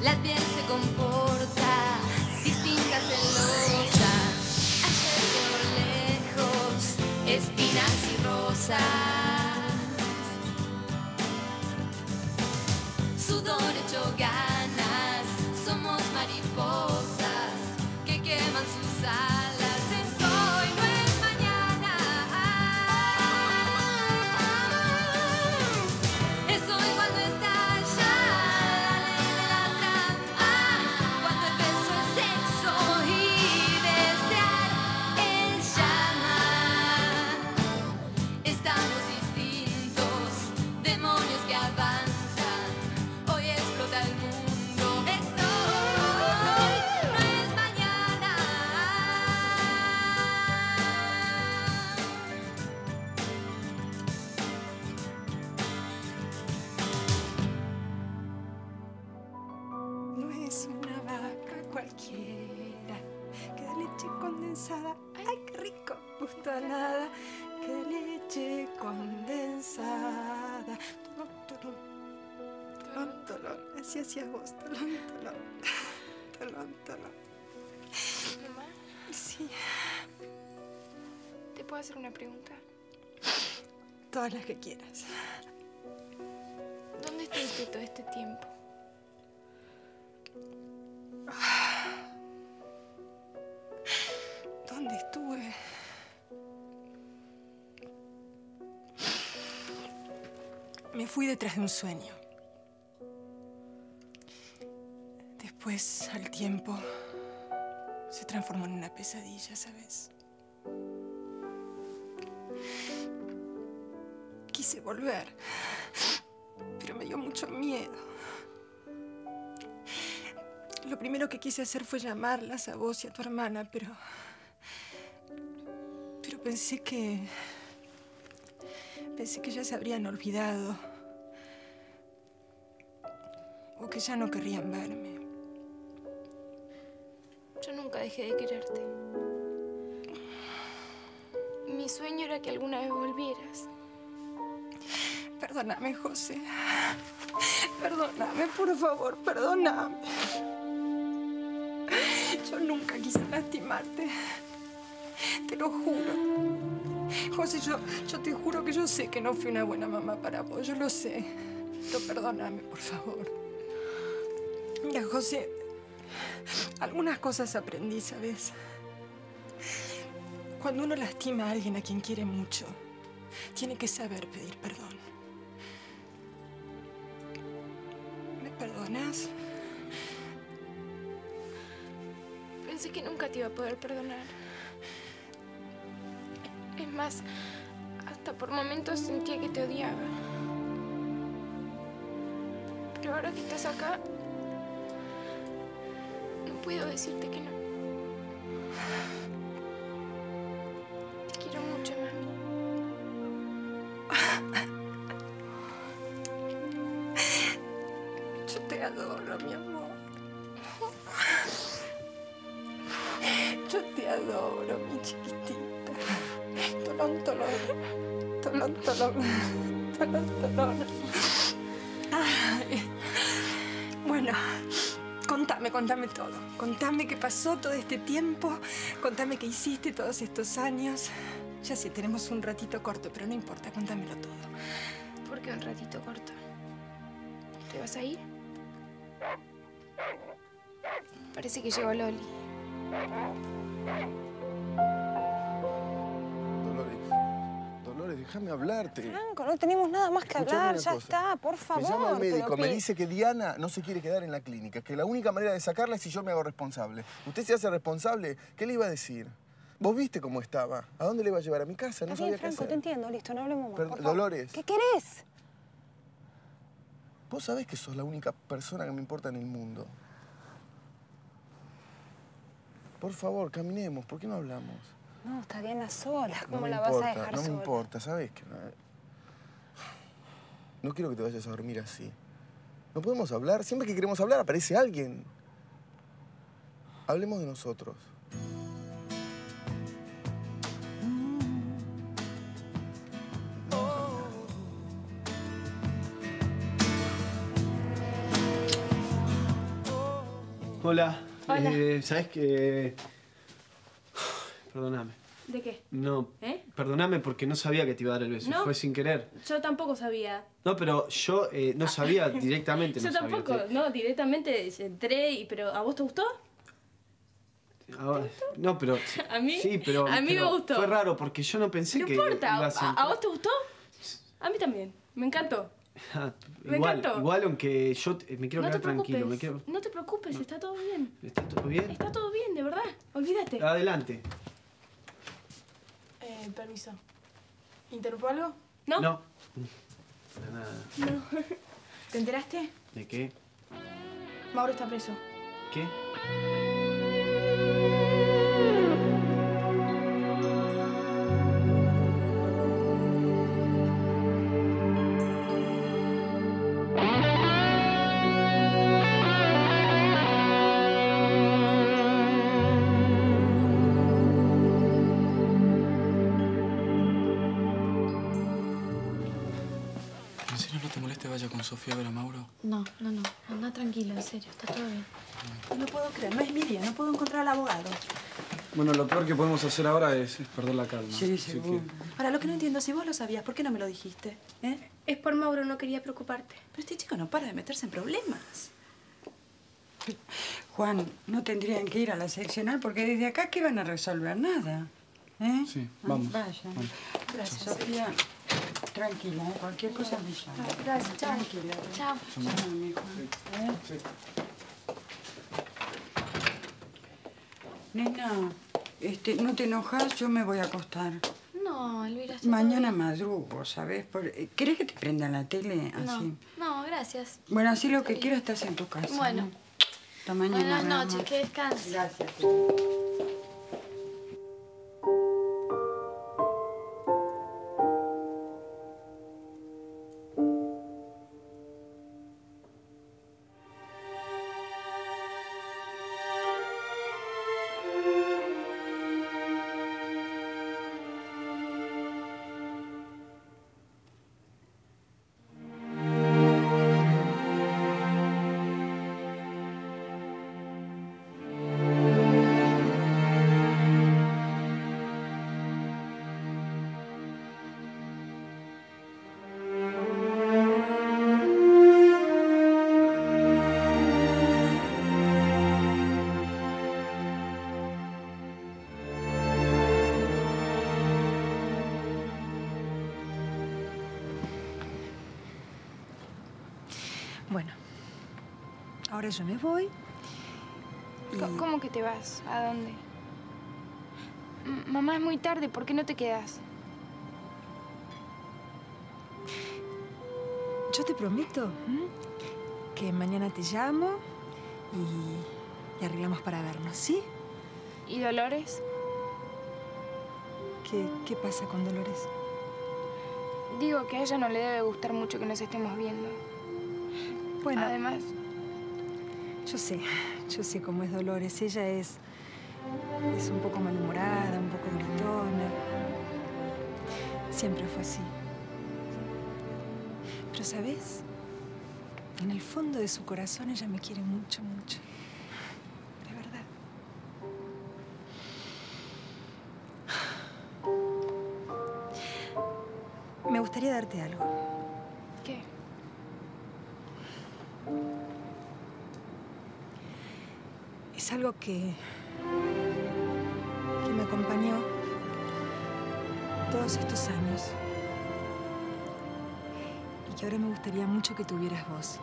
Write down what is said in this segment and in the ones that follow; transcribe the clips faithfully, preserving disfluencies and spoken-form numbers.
la piel se comporta, distinta, celosa. Ayer por lejos, espinas y rosas. Sudor hecho ganas, somos mariposas que queman sus alas. Es hoy, no es mañana. Es hoy cuando estalla la ley de la trampa, cuando el beso es sexo y desear es llamar. Estamos distintos, demonios que avanzan. Hoy explota el mundo. Es hoy, no es mañana. No es una vaca cualquiera que da leche condensada. ¡Ay, qué rico! Gusto a nada. Que da leche condensada. Tolón, tolón. Tolón, tolón. Así hacías vos. Tolón, tolón. Tolón, tolón. Mamá, Sí, ¿te puedo hacer una pregunta? todas las que quieras. ¿Dónde estuviste todo este tiempo? ¿Dónde estuve? Me fui detrás de un sueño. Después, al tiempo, se transformó en una pesadilla, ¿sabes? Quise volver, pero me dio mucho miedo. Lo primero que quise hacer fue llamarlas a vos y a tu hermana, pero... Pero pensé que... Pensé que ya se habrían olvidado. O que ya no querrían verme. Yo nunca dejé de quererte. Mi sueño era que alguna vez volvieras. Perdóname, José. Perdóname, por favor, perdóname. Yo nunca quise lastimarte. Te lo juro. José, yo, yo te juro que yo sé que no fui una buena mamá para vos. Yo lo sé. Pero perdóname, por favor. Mira, José, algunas cosas aprendí, ¿sabes? Cuando uno lastima a alguien a quien quiere mucho, tiene que saber pedir perdón. ¿Me perdonas? Pensé que nunca te iba a poder perdonar. Es más, hasta por momentos sentía que te odiaba. Pero ahora que estás acá, no puedo decirte que no. Te quiero mucho, mami. Yo te adoro, mi amor. Yo te adoro, mi chiquitita. Tolón, tolón. Tolón, tolón. Tolón, tolón. Ay. Bueno, contame, contame todo. Contame qué pasó todo este tiempo. Contame qué hiciste todos estos años. Ya sé, tenemos un ratito corto, pero no importa, contámelo todo. ¿Por qué un ratito corto? ¿Te vas a ir? Parece que llegó Loli. Dolores, Dolores, déjame hablarte. Franco, no tenemos nada más que Escuchame hablar, una ya cosa. está, por favor. Me llama el médico, pero me que- dice que Diana no se quiere quedar en la clínica, que la única manera de sacarla es si yo me hago responsable. ¿Usted se hace responsable? ¿Qué le iba a decir? ¿Vos viste cómo estaba? ¿A dónde le iba a llevar? ¿A mi casa? No Está sabía bien, qué Franco, hacer. te entiendo, listo, no hablemos más. Perdón, por favor. Dolores. ¿Qué querés? Vos sabés que sos la única persona que me importa en el mundo. Por favor, caminemos. ¿Por qué no hablamos? No, está bien a solas. ¿Cómo no me la importa, vas a dejar no sola? me importa, ¿sabés que no? No quiero que te vayas a dormir así. ¿No podemos hablar? Siempre que queremos hablar aparece alguien. Hablemos de nosotros. Hola. Hola. Eh, ¿Sabes qué? Perdóname. ¿De qué? No. ¿Eh? Perdóname porque no sabía que te iba a dar el beso. ¿No? Fue sin querer. Yo tampoco sabía. No, pero yo eh, no sabía directamente. Yo no sabía. tampoco, no, directamente entré y... ¿Pero a vos te gustó? Ah, no, pero... ¿A mí? Sí, pero... A mí pero me gustó. Fue raro porque yo no pensé No que importa, ibas ¿A, entrar. ¿a vos te gustó? A mí también, me encantó. Ah, Me igual, encantó. igual aunque yo te- me quiero No te quedar tranquilo. preocupes, Me quiero... no te preocupes, está todo bien. ¿Está todo bien? Está todo bien, de verdad, olvídate. Adelante. Eh, permiso. ¿Interrumpo algo? ¿No? No. Para nada. No. ¿Te enteraste? ¿De qué? Mauro está preso. ¿Qué? ¿En serio no te molesta que vaya con Sofía a ver a Mauro? No, no, no. Anda tranquilo, en serio. Está todo bien. No puedo creer, no es mi día, no puedo encontrar al abogado. Bueno, lo peor que podemos hacer ahora es, es perder la calma. Sí, Así seguro. que- Ahora, lo que no entiendo, si vos lo sabías, ¿por qué no me lo dijiste? ¿Eh? Es por Mauro, no quería preocuparte. Pero este chico no para de meterse en problemas. Juan, no tendrían que ir a la seccional porque desde acá que van a resolver nada. ¿Eh? Sí, Ah, vamos. Vaya. Vamos. Gracias. Sofía, tranquila, ¿eh? Cualquier cosa me llama. Gracias, chao. Tranquila. ¿eh? Chao. Llámame, Juan. ¿Eh? Sí. Nena, este, ¿no te enojas? Yo me voy a acostar. No, Elvira, está Mañana todo madrugo, ¿sabes? Por- eh, ¿Querés que te prenda la tele bien. así? No, no, gracias. Bueno, así lo que quieras estás en tu casa. Bueno. ¿no? Hasta mañana. Buenas mi noches, amor. que descanses. Gracias. Bueno, ahora yo me voy. y- Co- ¿Cómo que te vas? ¿A dónde? M- mamá, es muy tarde, ¿por qué no te quedas? Yo te prometo ¿m? que mañana te llamo y, y arreglamos para vernos, ¿sí? ¿Y Dolores? ¿Qué, qué pasa con Dolores? Digo que a ella no le debe gustar mucho que nos estemos viendo. Bueno, Además, yo sé, yo sé cómo es Dolores. Ella es, es un poco malhumorada, un poco gritona. Siempre fue así. Pero, ¿sabes? En el fondo de su corazón ella me quiere mucho, mucho. De verdad. Me gustaría darte algo. ¿qué? Es algo que, que me acompañó todos estos años. Y que ahora me gustaría mucho que tuvieras vos.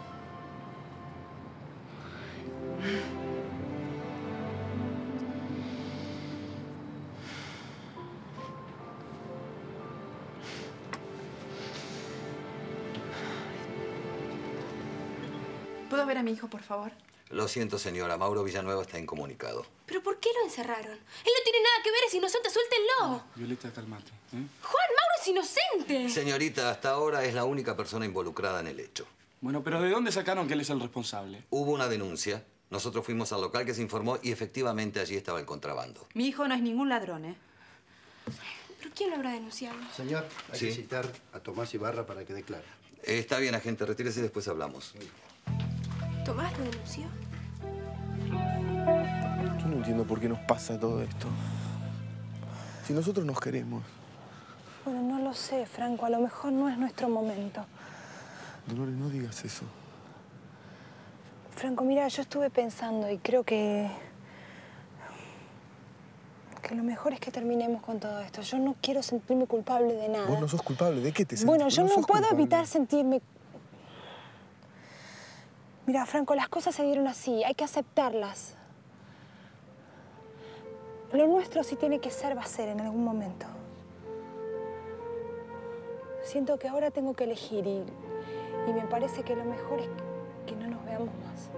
¿Puedo ver a mi hijo, por favor? Lo siento, señora. Mauro Villanueva está incomunicado. ¿Pero por qué lo encerraron? Él no tiene nada que ver, es inocente, suéltenlo. Violeta, cálmate. ¿eh? Juan, Mauro es inocente. Señorita, hasta ahora es la única persona involucrada en el hecho. Bueno, pero ¿de dónde sacaron que él es el responsable? Hubo una denuncia. Nosotros fuimos al local que se informó y efectivamente allí estaba el contrabando. Mi hijo no es ningún ladrón, ¿eh? ¿Pero quién lo habrá denunciado? Señor, hay Sí. que citar a Tomás Ibarra para que declare. Eh, está bien, agente. Retírese y después hablamos. ¿Tomás lo denunció? Yo no entiendo por qué nos pasa todo esto. Si nosotros nos queremos. Bueno, no lo sé, Franco. A lo mejor no es nuestro momento. Dolores, no digas eso. Franco, mira, yo estuve pensando y creo que... que lo mejor es que terminemos con todo esto. Yo no quiero sentirme culpable de nada. Vos no sos culpable. ¿De qué te sentís? Bueno, yo no, sos puedo culpable. evitar sentirme... Mira, Franco, las cosas se dieron así. Hay que aceptarlas. Lo nuestro si tiene que ser, va a ser en algún momento. Siento que ahora tengo que elegir y, y me parece que lo mejor es que, que no nos veamos más.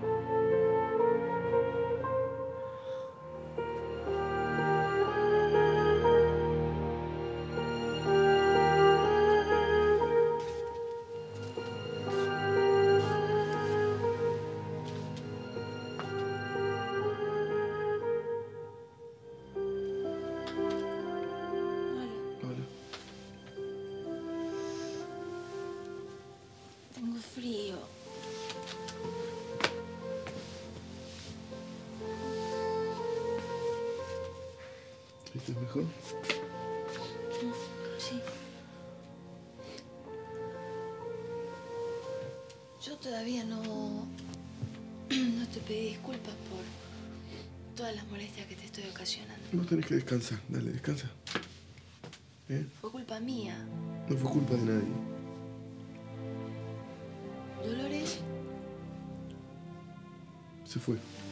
Tengo frío. ¿Estás mejor? Sí. Yo todavía no... no te pedí disculpas por todas las molestias que te estoy ocasionando. Vos tenés que descansar. Dale, descansa. ¿Eh? Fue culpa mía. No fue culpa de nadie. Dolores, Se fue.